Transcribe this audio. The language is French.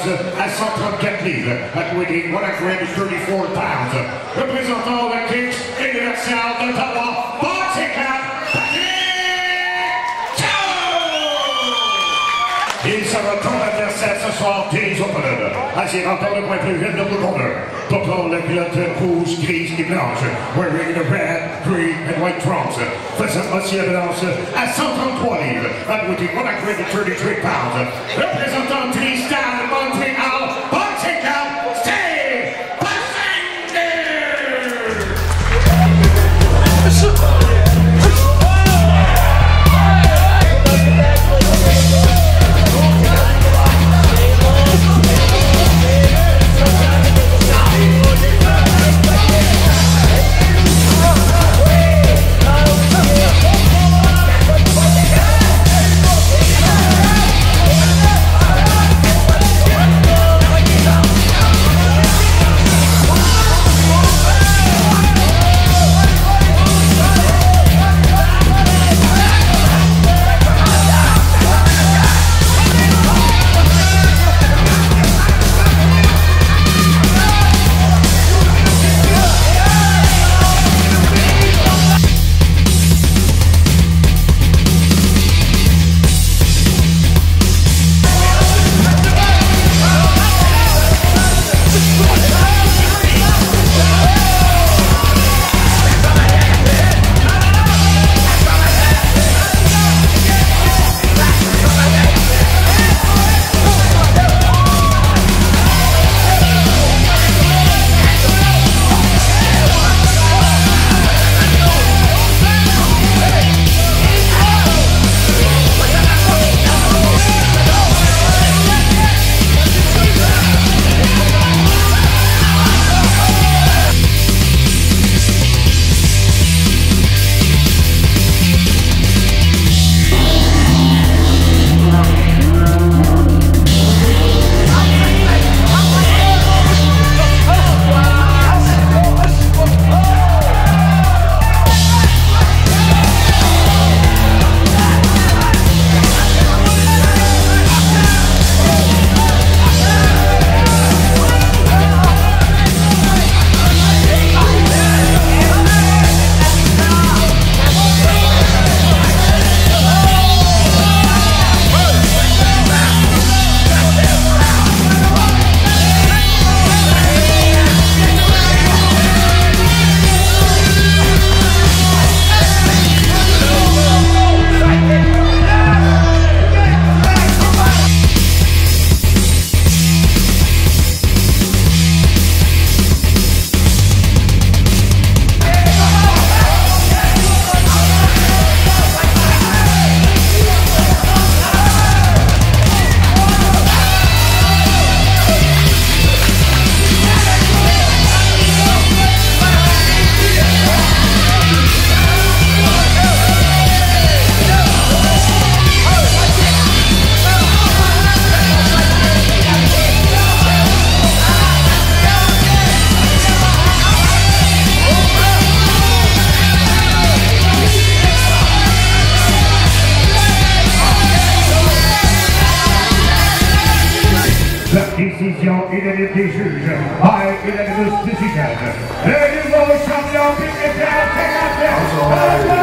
balance à 134 livres, weighing 134 pounds. Représentant la Kixx Universel d'Ottawa, Boxing Club, il sera ton adversaire ce soir, James Opener, as he entend the point in the corner. Portant la culotte rouge, grise et blanche, wearing the red, green and white trunks. Faisant aussi la balance à 133 livres, weighing 133 pounds. Représentant Tristar de Montréal, Boxing Club, Steve décision unanime des juges, by unanimous decision. Le nouveau champion BFL,